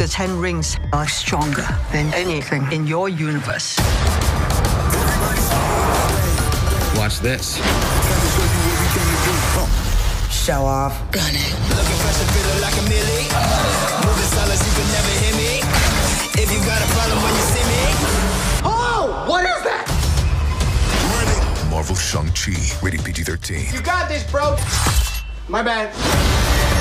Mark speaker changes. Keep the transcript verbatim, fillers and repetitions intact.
Speaker 1: The Ten Rings are stronger than anything in your universe.
Speaker 2: Watch this.
Speaker 1: Show off.
Speaker 3: Gun it. Looking fresh and feeling like a millie. Moving silence, you can never hear me. If you got a problem when you see me.
Speaker 4: Oh, what is that?
Speaker 5: Marvel Shang Chi, rated P G thirteen.
Speaker 4: You got this, bro. My bad.